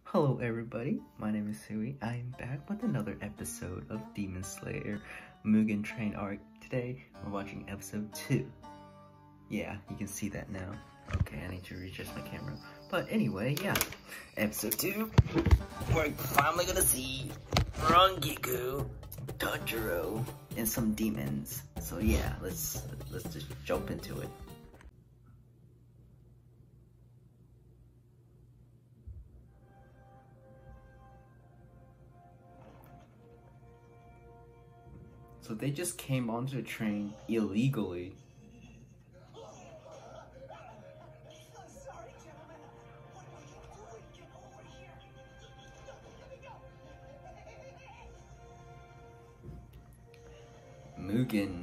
Hello everybody, my name is Sui. I'm back with another episode of Demon Slayer Mugen Train Arc. Today, we're watching episode 2. Yeah, you can see that now. Okay, I need to readjust my camera. But anyway, yeah, episode 2, we're finally gonna see Rangiku, Tanjiro, and some demons. So yeah, let's just jump into it. So they just came onto the train illegally. Mugen.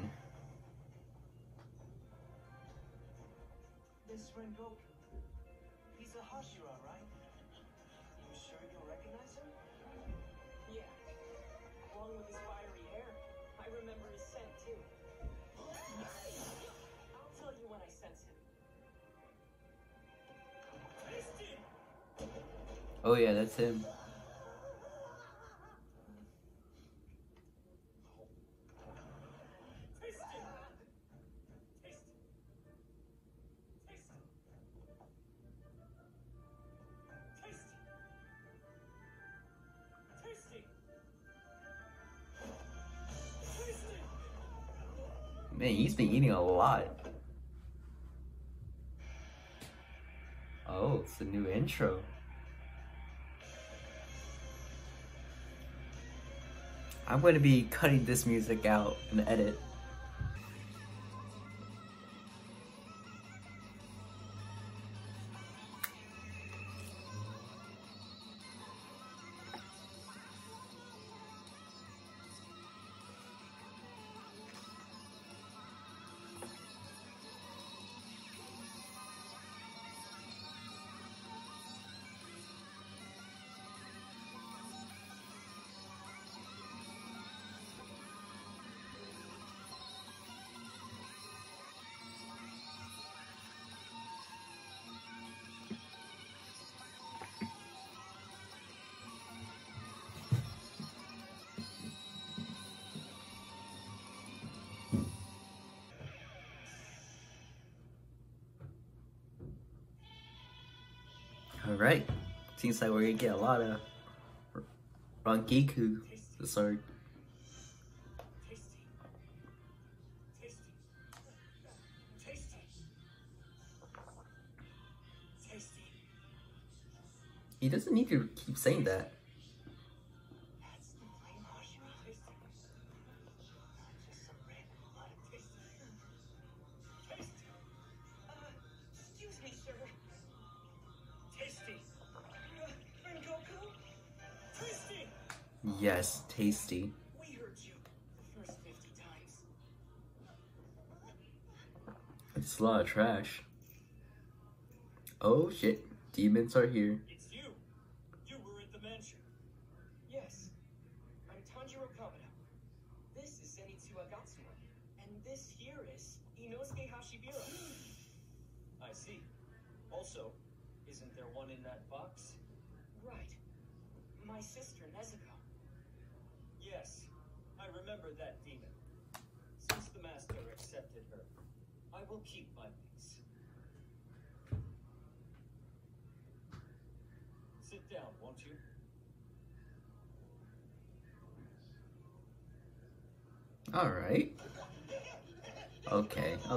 This Rengoku, he's a Hashira, right? You sure you'll recognize him? Yeah. Along with his fiery hair, I remember his scent too. I'll tell you when I sense him. Oh yeah, that's him. Man, he's been eating a lot. Oh, it's a new intro. I'm going to be cutting this music out in the edit. Alright, seems like we're gonna get a lot of Rangiku to start. He doesn't need to keep saying that. Excuse me, sir. Tasty. Rengoku? Tasty! Yes, tasty. We heard you the first 50 times. It's a lot of trash. Oh shit, demons are here. It's you. You were at the mansion. Yes. I'm Tanjiro Kamada. This is Zenitsu Agatsuma. And this here is Inosuke Hashibira. I see. Also, isn't there one in that box? Right. My sister, Nezuko. Yes, I remember that demon. Since the master accepted her, I will keep my peace. Sit down, won't you? Alright. Okay.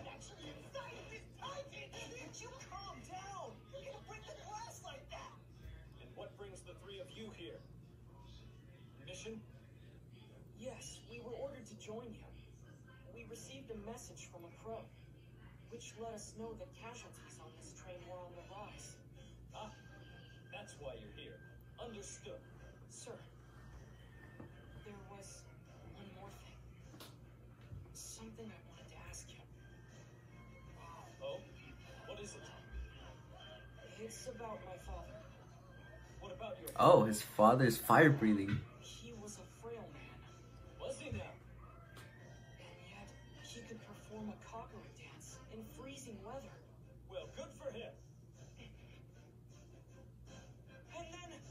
You calm down! You're gonna break the glass like that! And what brings the three of you here? Mission? Yes, we were ordered to join you. We received a message from a crow, which let us know that casualties on this train were on the rise. Ah, that's why you're here. Understood. Sir, there was one more thing. Something I wanted to ask you. Oh? What is it? It's about my father. What about your father? Oh, his father's fire breathing. He was a frail man. Was he now? And yet, he could perform a Kakuri dance in freezing weather. Well, good for him. And then,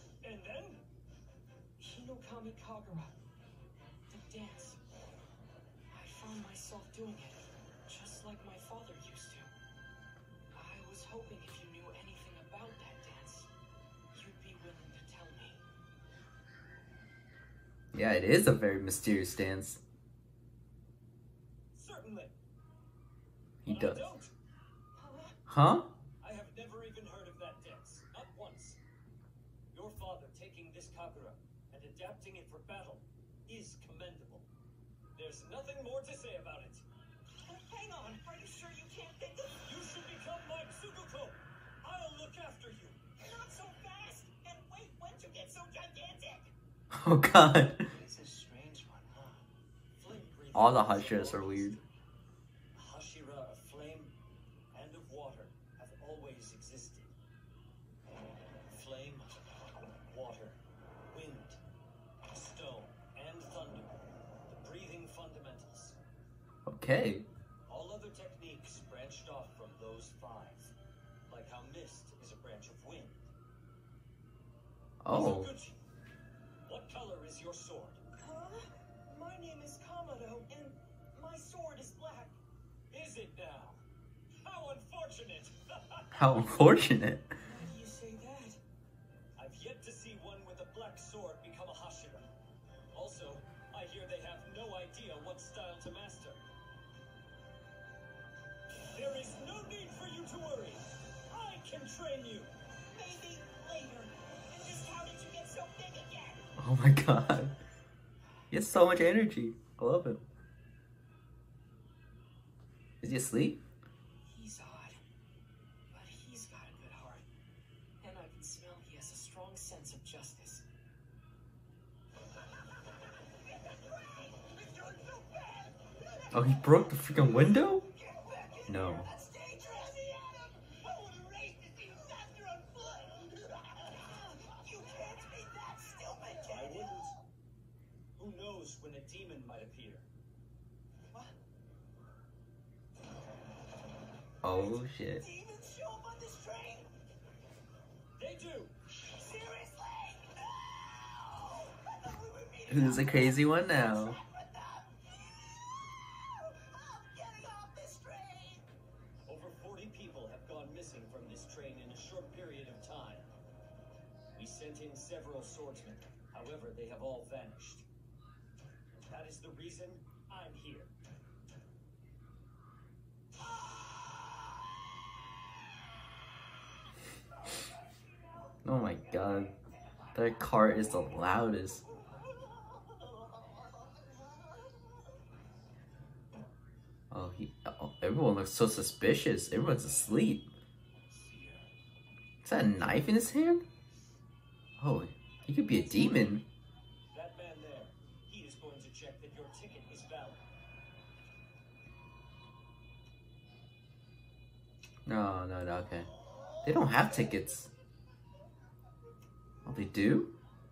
Kami Kagura. The dance. I found myself doing it, just like my father used to. I was hoping if you knew anything about that dance, you'd be willing to tell me. Yeah, it is a very mysterious dance. Certainly. He But does. I don't. Huh? I have never even heard of that dance. Not once. Your father taking this Kagura and adapting it for battle is commendable. There's nothing more to say about it. Hang on. Are you sure you can't think of... You should become my Tsukuko. I'll look after you. Not so fast. And wait, when'd you get so gigantic? Oh god. It's a strange one, huh? Flame-breathing. All the Hashiras are weird. Hashira of flame and of water have always existed. Flame, water, wind, stone, and thunder. The breathing fundamentals. Okay. All other techniques branched off from those five. Like how mist is a branch of wind. Oh. Mizoguchi, what color is your sword? My name is Kamado, and my sword is black. Is it now? How unfortunate! How unfortunate. Why do you say that? I've yet to see one with a black sword become a Hashira. Also, I hear they have no idea what style to master. There is no need for you to worry. I can train you. Maybe later. And just how did you get so big again? Oh my god. He has so much energy. I love him. Is he asleep? He's odd, but he's got a good heart. And I can smell he has a strong sense of justice. Oh, he broke the freaking window? No. I wouldn't. Who knows when a demon might appear? What? Oh shit. Demons show up on this train? They do. Seriously? No! I thought we were meeting Who's the crazy one now? with them. I'm getting off this train. Over 40 people have gone missing from this train in a short period of time. We sent in several swordsmen. However, they have all vanished. That is the reason I'm here. Oh my god. That cart is the loudest. Oh, everyone looks so suspicious. Everyone's asleep. Is that a knife in his hand? Oh, he could be a demon. That man there, he is going to check that your ticket is valid. No, okay. They don't have tickets. Oh, they do?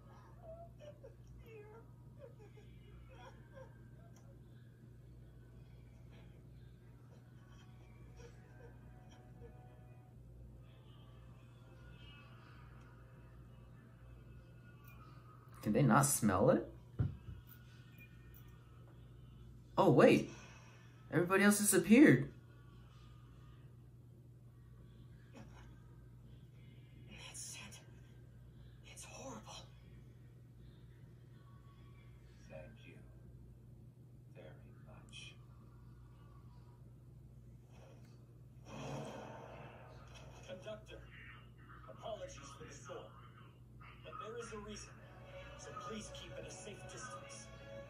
Can they not smell it? Oh, wait. Everybody else disappeared. It's horrible. Thank you very much. Conductor, apologies for the storm, but there is a reason, so please keep at a safe distance.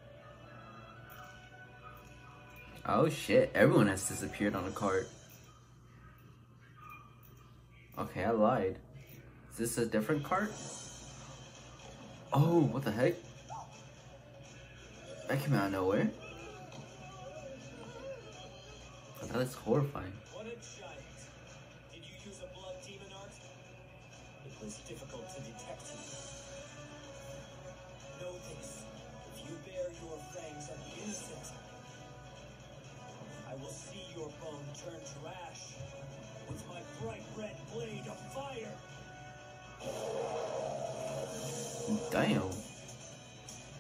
Oh shit, everyone has disappeared on the cart. Okay, I lied. Is this a different cart? Oh, what the heck? That came out of nowhere. Oh, that is horrifying. What a giant. Did you use a blood demon art? It was difficult to detect you. Know this. If you bear your fangs at the innocent, I will see your bone turn to ash with my bright red blade of fire. Damn.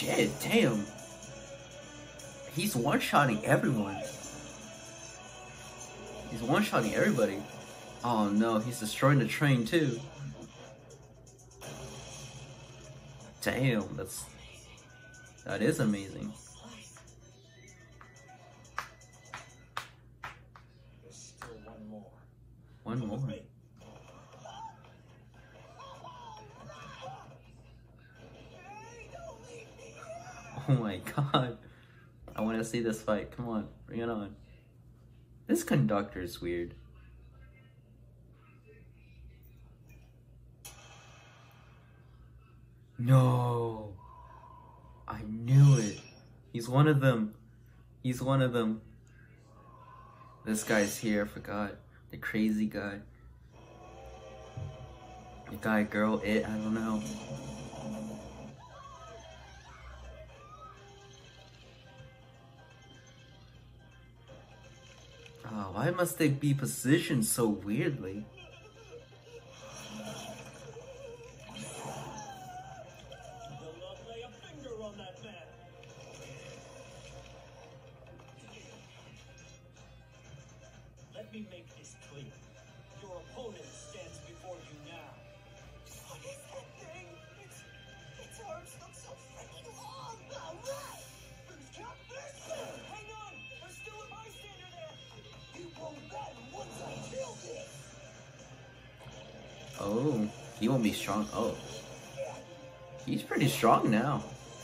shit, damn. He's one-shotting everyone. He's one-shotting everybody. Oh no, he's destroying the train too. Damn, that is amazing. There's still one more. One more. Oh my god. I want to see this fight. Come on, bring it on. This conductor is weird. No. I knew it. He's one of them. He's one of them. This guy's here, I forgot. The crazy guy. The guy, girl, it, I don't know. Oh, why must they be positioned so weirdly? Let me make this clear. Your opponent stands before you now. What is that thing? Its arms look so freaking long. All right. Who's got this? Hang on. There's still a bystander there. You won't bend once I kill this. Oh, he won't be strong. Oh, he's pretty strong now.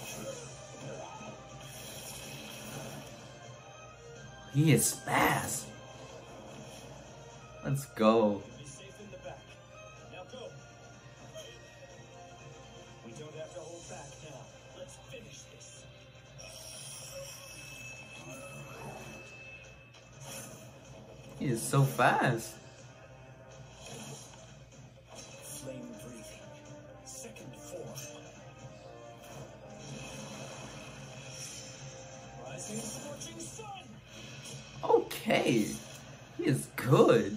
He is fast. Let's go. Be safe in the back. Now go. We don't have to hold back now. Let's finish this. He is so fast. Flame breathing. Second form. Rising scorching sun. Okay. He is good.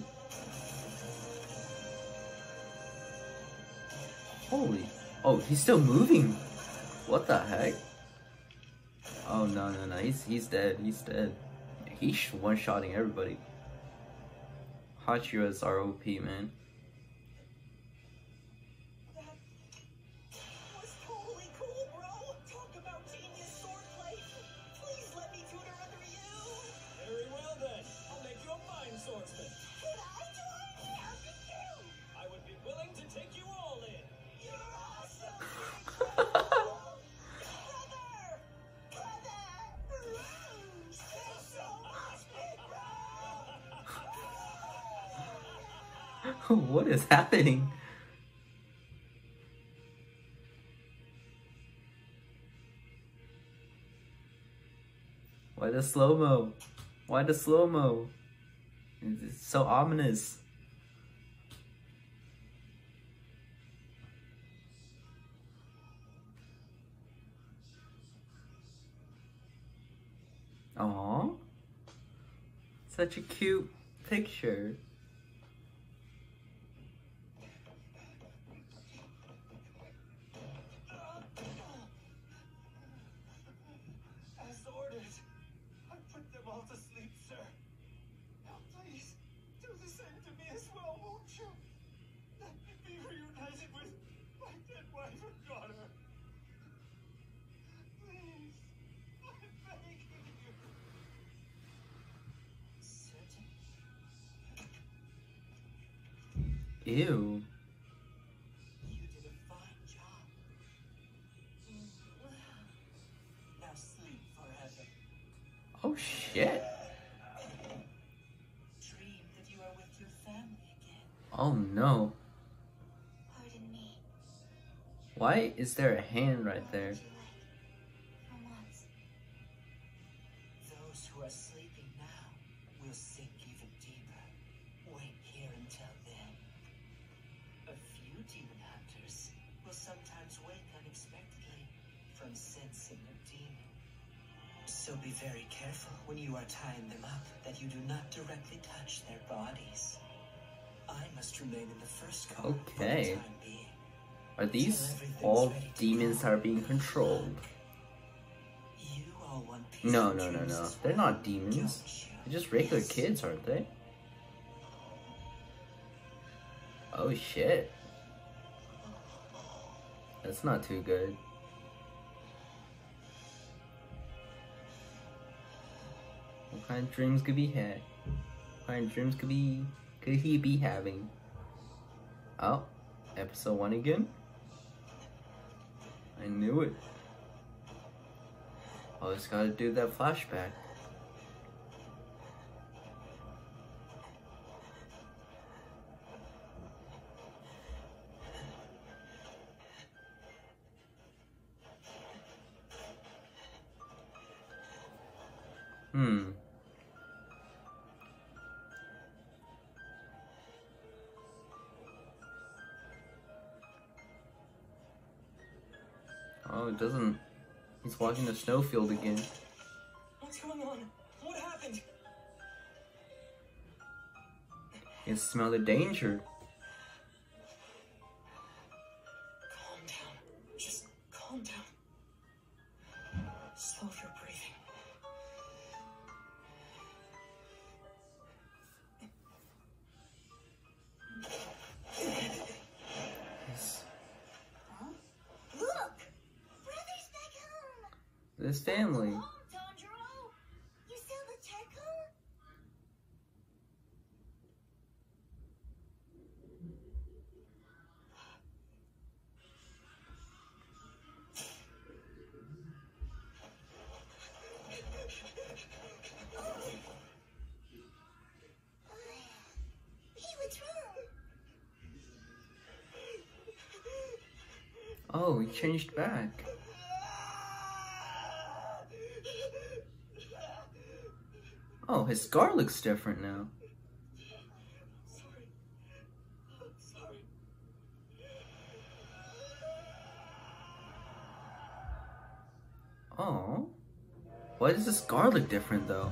Holy. Oh, he's still moving. What the heck? Oh, no. He's dead. He's dead. He's one-shotting everybody. Hashiras are OP, man. That was totally cool, bro. Talk about genius swordplay. Please let me tutor under you. Very well then. I'll make you a fine swordsman. Could I join? I'll be you. I would be willing to take you all in. You're awesome. What is happening? Why the slow-mo? Why the slow-mo? It's so ominous. Aww. Such a cute picture. As ordered, I put them all to sleep, sir. Now please, do the same to me as well, won't you? Let me be reunited with my dead wife and daughter. Please, I'm begging you. Certain? Ew. You did a fine job. Now sleep forever. Oh shit. Dream that you are with your family again. Oh no. Pardon me. Why is there a hand right there? For once. Those who are sleeping now will sink even deeper. Wait here until then. A few demon hunters will sometimes wake unexpectedly from sensing a demon. So be very careful when you are tying them up that you do not directly touch their bodies. I must remain in the first car for the Okay. time being. Are these all demons that are being controlled? No, no, no, no. They're not demons. They're just regular kids, aren't they? Oh shit. That's not too good. What kind of dreams could he have? What kind of dreams could he be having? Oh, episode 1 again? I knew it. Oh, just gotta do that flashback. Oh, it doesn't. He's walking the snowfield again. What's going on? What happened? You can smell the danger. Calm down. Just calm down. Slow your breathing. Huh? Look! Brother's back home! This family. Home, Tanjiro! You saw the charcoal? Hey, what's wrong? Oh, he changed back. Oh, his scar looks different now. Sorry. Oh. Why does the scar look different though?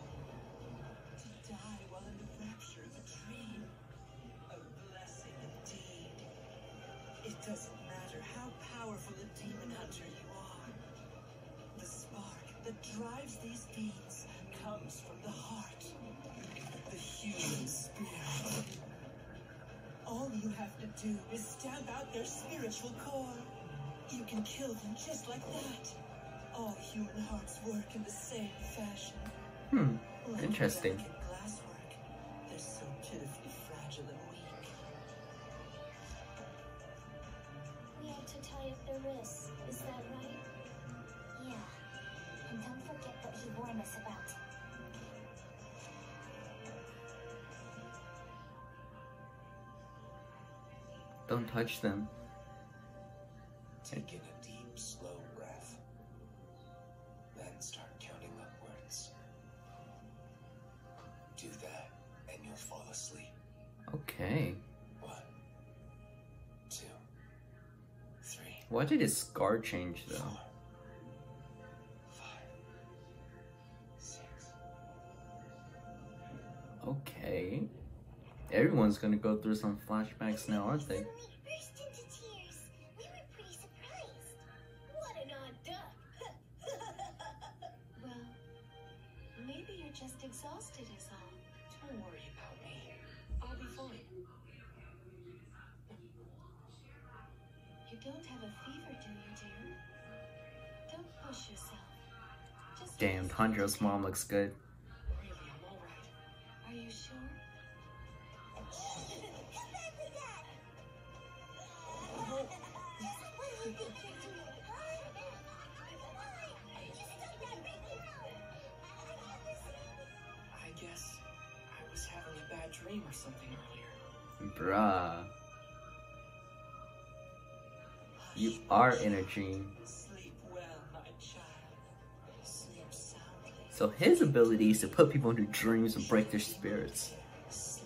To die while in the rapture of a dream. A blessing indeed. It doesn't matter how powerful a demon hunter you are. The spark that drives these deeds comes from the heart. The human spirit. All you have to do is stamp out their spiritual core. You can kill them just like that. All human hearts work in the same fashion. Like Interesting. delicate glasswork, they're so pitifully fragile and weak. We have to tie up their wrists, is that right? Yeah. And don't forget what he warned us about. Don't touch them. Take in a deep, slow breath. Then start counting upwards. Do that, and you'll fall asleep. Okay. 1, 2, 3, Why did his scar change 4, though? 5, 6. Okay. Everyone's gonna go through some flashbacks now, aren't they? We burst into tears. We were pretty surprised. What an odd duck. Well, maybe you're just exhausted is all. Don't worry about me. I'll be fine. You don't have a fever, do you, dear? Don't push yourself. Just Damn, Tanjiro's mom looks good. Really, I'm all right. Are you sure? Come back with that! What do you think you're doing, huh? Why? You stuck that right now! I guess I was having a bad dream or something earlier. Bruh. You are in a dream. Sleep well, my child. Sleep soundly. So his ability is to put people into dreams and break their spirits. Sleep.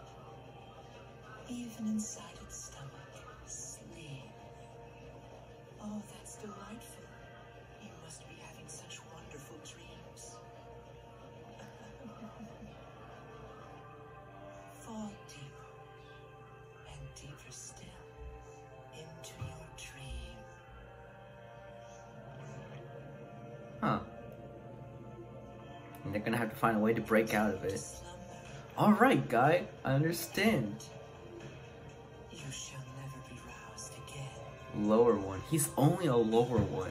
Even inside its stomach. Sleep. Oh, that's delightful. You must be having such wonderful dreams. Fall deeper. And deeper still. Into your dream. Huh. And they're gonna have to find a way to break out of it. Alright, guy, I understand. You shall never be roused again. Lower one. He's only a lower one.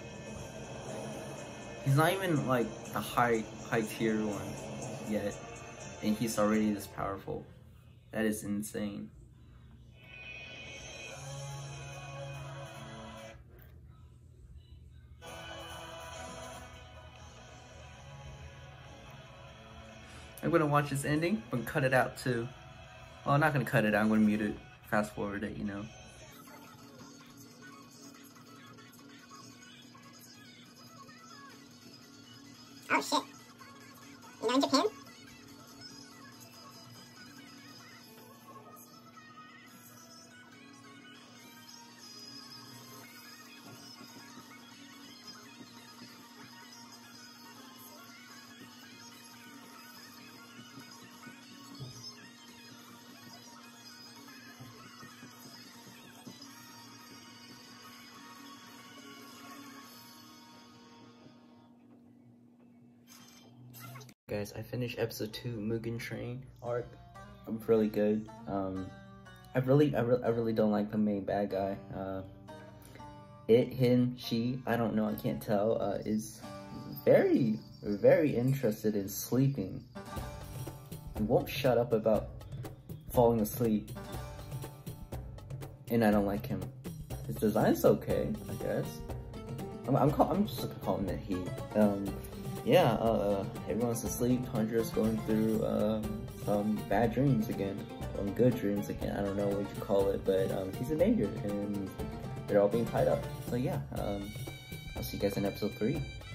He's not even like the high tier one yet. And he's already this powerful. That is insane. I'm gonna watch this ending, but cut it out too. Well, I'm not gonna cut it out, I'm gonna mute it, fast forward it, you know. Oh shit. You know, in Japan? Guys, I finished episode 2 Mugen Train arc. I'm really good. I really don't like the main bad guy. It, him, she, I don't know, I can't tell, is very interested in sleeping. He won't shut up about falling asleep. And I don't like him. His design's okay, I guess. I'm just gonna call him a he. Yeah, everyone's asleep. Tanjiro's going through some bad dreams again, some good dreams again. I don't know what you call it, but he's in danger, and they're all being tied up. So yeah, I'll see you guys in episode 3.